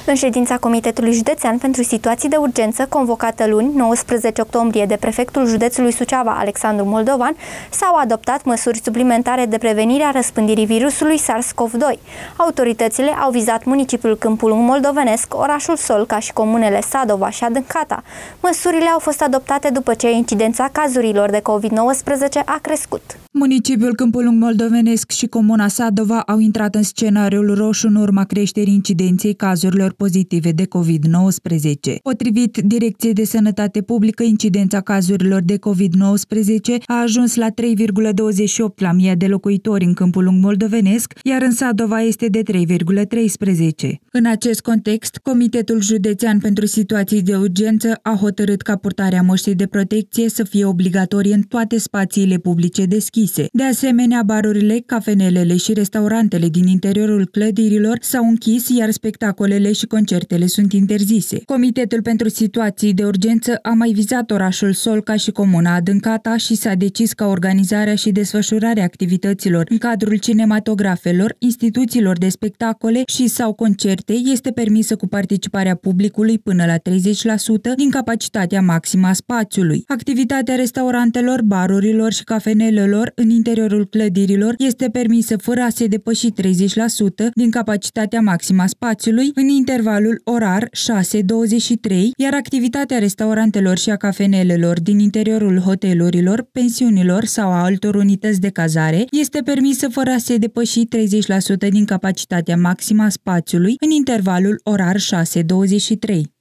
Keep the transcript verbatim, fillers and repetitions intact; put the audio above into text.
În ședința Comitetului Județean pentru Situații de Urgență, convocată luni, nouăsprezece octombrie, de prefectul județului Suceava, Alexandru Moldovan, s-au adoptat măsuri suplimentare de prevenire a răspândirii virusului SARS-CoV doi. Autoritățile au vizat municipiul Câmpul Lung moldovenesc, orașul Solca și comunele Sadova și Adâncata. Măsurile au fost adoptate după ce incidența cazurilor de COVID nouăsprezece a crescut. Municipiul Câmpul Lung moldovenesc și comuna Sadova au intrat în scenariul roșu în urma creșterii incidenței cazurilor pozitive de COVID nouăsprezece. Potrivit Direcției de Sănătate Publică, incidența cazurilor de COVID nouăsprezece a ajuns la trei virgulă douăzeci și opt la mie de locuitori în Câmpul Lung moldovenesc, iar în Sadova este de trei virgulă treisprezece. În acest context, Comitetul Județean pentru Situații de Urgență a hotărât ca purtarea măștii de protecție să fie obligatorie în toate spațiile publice deschise. De asemenea, barurile, cafenelele și restaurantele din interiorul clădirilor s-au închis, iar spectacolele și concertele sunt interzise. Comitetul pentru Situații de Urgență a mai vizat orașul Solca și comuna Adâncata și s-a decis ca organizarea și desfășurarea activităților în cadrul cinematografelor, instituțiilor de spectacole și sau concerte este permisă cu participarea publicului până la treizeci la sută din capacitatea maximă a spațiului. Activitatea restaurantelor, barurilor și cafenelelor în interiorul clădirilor este permisă fără a se depăși treizeci la sută din capacitatea maximă a spațiului în intervalul orar șase douăzeci și trei, iar activitatea restaurantelor și a cafenelelor din interiorul hotelurilor, pensiunilor sau a altor unități de cazare este permisă fără a se depăși treizeci la sută din capacitatea maximă a spațiului în intervalul orar șase douăzeci și trei.